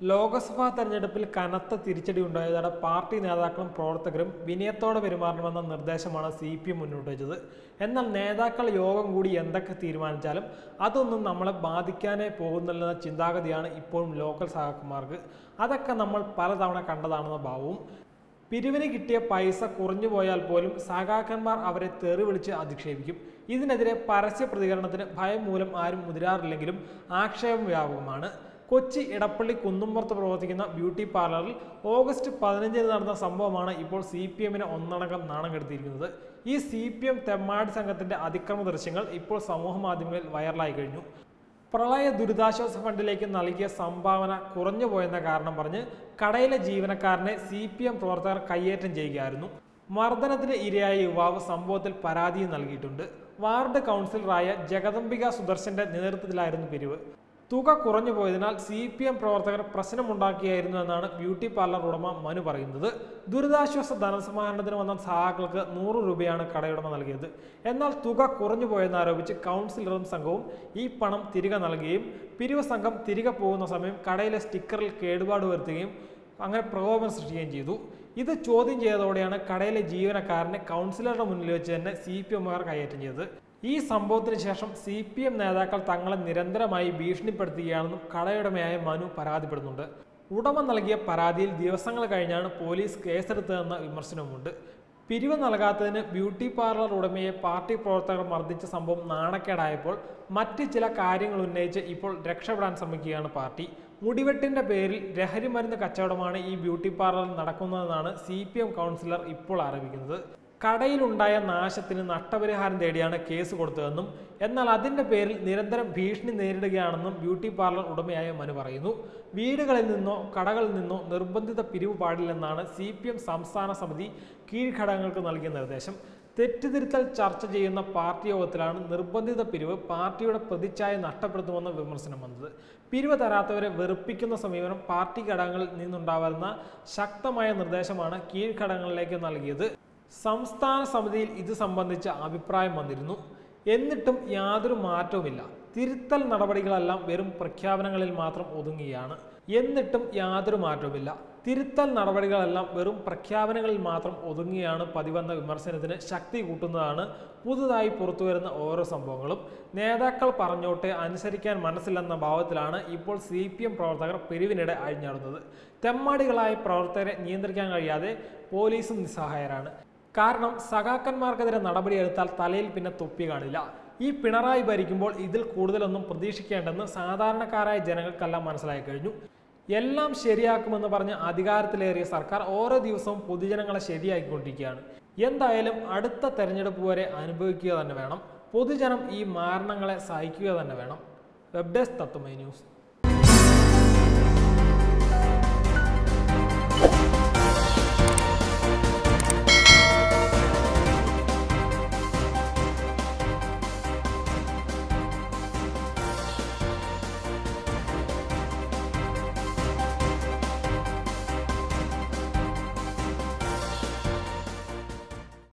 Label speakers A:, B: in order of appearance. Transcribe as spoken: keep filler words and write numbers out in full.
A: ലോക്സഭാ തെരഞ്ഞെടുപ്പിൽ കനത്ത തിരിച്ചടി ഉണ്ടായതോടെ പാർട്ടി നേതാക്കളും പ്രവർത്തകരും വിനയത്തോടെ പെരുമാറണമെന്ന നിർദ്ദേശമാണ് സി പി എം മുന്നോട്ട് വെച്ചത്. എന്നാൽ നേതാക്കൾ യോഗം കൂടി എന്തൊക്കെ തീരുമാനിച്ചാലും അതൊന്നും നമ്മളെ ബാധിക്കാനേ പോകുന്നില്ലെന്ന ചിന്താഗതിയാണ് ഇപ്പോഴും ലോക്കൽ സഹാക്കന്മാർക്ക്. അതൊക്കെ നമ്മൾ പലതവണ കണ്ടതാണെന്ന ഭാവവും. പിരിവിന് കിട്ടിയ പൈസ കുറഞ്ഞു പോയാൽ പോലും സഹാക്കന്മാർ അവരെ തെറി വിളിച്ച് അധിക്ഷേപിക്കും. ഇതിനെതിരെ പരസ്യ പ്രതികരണത്തിന് ഭയം മൂലം ആരും മുതിരാറില്ലെങ്കിലും ആക്ഷേപം വ്യാപകമാണ്. കൊച്ചി ഇടപ്പള്ളി കുന്നുംപുറത്ത് പ്രവർത്തിക്കുന്ന ബ്യൂട്ടി പാർലറിൽ ഓഗസ്റ്റ് പതിനഞ്ചിന് നടന്ന സംഭവമാണ് ഇപ്പോൾ സി പി എമ്മിനെ ഒന്നടങ്കം നാണം കെടുത്തിയിരിക്കുന്നത്. ഈ സി പി എം തെമ്മാടി സംഘത്തിന്റെ അതിക്രമ ദൃശ്യങ്ങൾ ഇപ്പോൾ സമൂഹ മാധ്യമങ്ങളിൽ വൈറലായി കഴിഞ്ഞു. പ്രളയ ദുരിതാശ്വാസ ഫണ്ടിലേക്ക് നൽകിയ സംഭാവന കുറഞ്ഞു പോയെന്ന കാരണം പറഞ്ഞ് കടയിലെ ജീവനക്കാരനെ സി പി എം പ്രവർത്തകർ കയ്യേറ്റം ചെയ്യുകയായിരുന്നു. മർദ്ദനത്തിന് ഇരയായ യുവാവ് സംഭവത്തിൽ പരാതിയും നൽകിയിട്ടുണ്ട്. വാർഡ് കൗൺസിലറായ ജഗദംബിക സുദർശന്റെ നേതൃത്വത്തിലായിരുന്നു പിരിവ്. തുക കുറഞ്ഞു പോയതിനാൽ സി പി എം പ്രവർത്തകർ പ്രശ്നമുണ്ടാക്കിയായിരുന്നു എന്നാണ് ബ്യൂട്ടി പാർലർ ഉടമ മനു പറയുന്നത്. ദുരിതാശ്വാസ ധനസമാഹരണത്തിന് വന്ന സഹാക്കൾക്ക് നൂറ് രൂപയാണ് കടയുടമ നൽകിയത്. എന്നാൽ തുക കുറഞ്ഞു പോയെന്നാരോപിച്ച് കൗൺസിലറും സംഘവും ഈ പണം തിരികെ നൽകുകയും പിരിവ് സംഘം തിരികെ പോകുന്ന സമയം കടയിലെ സ്റ്റിക്കറിൽ കേടുപാട് വരുത്തുകയും അങ്ങനെ പ്രകോപനം സൃഷ്ടിക്കുകയും ചെയ്തു. ഇത് ചോദ്യം ചെയ്തതോടെയാണ് കടയിലെ ജീവനക്കാരനെ കൗൺസിലറുടെ മുന്നിൽ വെച്ച് തന്നെ സി പി എമ്മുകാർ കയ്യേറ്റം ചെയ്തത്. ഈ സംഭവത്തിന് ശേഷം സി പി എം നേതാക്കൾ തങ്ങളെ നിരന്തരമായി ഭീഷണിപ്പെടുത്തുകയാണെന്നും കടയുടമയായ മനു പരാതിപ്പെടുന്നുണ്ട്. ഉടമ നൽകിയ പരാതിയിൽ ദിവസങ്ങൾ കഴിഞ്ഞാണ് പോലീസ് കേസെടുത്തതെന്ന വിമർശനവുമുണ്ട്. പിരിവ് നൽകാത്തതിന് ബ്യൂട്ടി പാർലർ ഉടമയെ പാർട്ടി പ്രവർത്തകർ മർദ്ദിച്ച സംഭവം നാണക്കേടായപ്പോൾ മറ്റ് ചില കാര്യങ്ങൾ ഉന്നയിച്ച് ഇപ്പോൾ രക്ഷപ്പെടാൻ ശ്രമിക്കുകയാണ് പാർട്ടി. മുടിവെട്ടിന്റെ പേരിൽ ലഹരി മരുന്ന് കച്ചവടമാണ് ഈ ബ്യൂട്ടി പാർലറിൽ നടക്കുന്നതെന്നാണ് സി പി എം കൗൺസിലർ ഇപ്പോൾ ആരോപിക്കുന്നത്. കടയിലുണ്ടായ നാശത്തിന് നഷ്ടപരിഹാരം തേടിയാണ് കേസ് കൊടുത്തതെന്നും എന്നാൽ അതിന്റെ പേരിൽ നിരന്തരം ഭീഷണി നേരിടുകയാണെന്നും ബ്യൂട്ടി പാർലർ ഉടമയായ മനു പറയുന്നു. വീടുകളിൽ നിന്നോ കടകളിൽ നിന്നോ നിർബന്ധിത പിരിവ് പാടില്ലെന്നാണ് സി പി എം സംസ്ഥാന സമിതി കീഴ്ഘടകങ്ങൾക്ക് നൽകിയ നിർദ്ദേശം. തെറ്റുതിരുത്തൽ ചർച്ച ചെയ്യുന്ന പാർട്ടി യോഗത്തിലാണ് നിർബന്ധിത പിരിവ് പാർട്ടിയുടെ പ്രതിച്ഛായ നഷ്ടപ്പെടുത്തുമെന്ന വിമർശനം വന്നത്. പിരിവ് തരാത്തവരെ വെറുപ്പിക്കുന്ന സമീപനം പാർട്ടി ഘടകങ്ങളിൽ നിന്നുണ്ടാവുന്ന ശക്തമായ നിർദ്ദേശമാണ് കീഴ്ഘടകങ്ങളിലേക്ക് നൽകിയത്. സംസ്ഥാന സമിതിയിൽ ഇത് സംബന്ധിച്ച അഭിപ്രായം വന്നിരുന്നു. എന്നിട്ടും യാതൊരു മാറ്റവുമില്ല. തിരുത്തൽ നടപടികളെല്ലാം വെറും പ്രഖ്യാപനങ്ങളിൽ മാത്രം ഒതുങ്ങുകയാണ്. എന്നിട്ടും യാതൊരു മാറ്റവുമില്ല. തിരുത്തൽ നടപടികളെല്ലാം വെറും പ്രഖ്യാപനങ്ങളിൽ മാത്രം ഒതുങ്ങുകയാണ് പതിവെന്ന വിമർശനത്തിന് ശക്തി കൂട്ടുന്നതാണ് പുതുതായി പുറത്തുവരുന്ന ഓരോ സംഭവങ്ങളും. നേതാക്കൾ പറഞ്ഞോട്ടെ, അനുസരിക്കാൻ മനസ്സില്ലെന്ന ഭാവത്തിലാണ് ഇപ്പോൾ സി പി എം പ്രവർത്തകർ പിരിവിനിടെ അഴിഞ്ഞാടുന്നത്. തെമ്മാടികളായ പ്രവർത്തകരെ നിയന്ത്രിക്കാൻ കഴിയാതെ പോലീസും നിസ്സഹായരാണ്. കാരണം സഖാക്കന്മാർക്കെതിരെ നടപടിയെടുത്താൽ തലയിൽ പിന്നെ തൊപ്പി കാണില്ല. ഈ പിണറായി ഭരിക്കുമ്പോൾ ഇതിൽ കൂടുതലൊന്നും പ്രതീക്ഷിക്കേണ്ടെന്ന് സാധാരണക്കാരായ ജനങ്ങൾക്കെല്ലാം മനസ്സിലായി കഴിഞ്ഞു. എല്ലാം ശരിയാക്കുമെന്ന് പറഞ്ഞ് അധികാരത്തിലേറിയ സർക്കാർ ഓരോ ദിവസവും പൊതുജനങ്ങളെ ശരിയാക്കിക്കൊണ്ടിരിക്കുകയാണ്. എന്തായാലും അടുത്ത തെരഞ്ഞെടുപ്പ് വരെ അനുഭവിക്കുക തന്നെ വേണം. പൊതുജനം ഈ മാരണങ്ങളെ സഹിക്കുക തന്നെ വേണം. Web desk Tatwamayi news.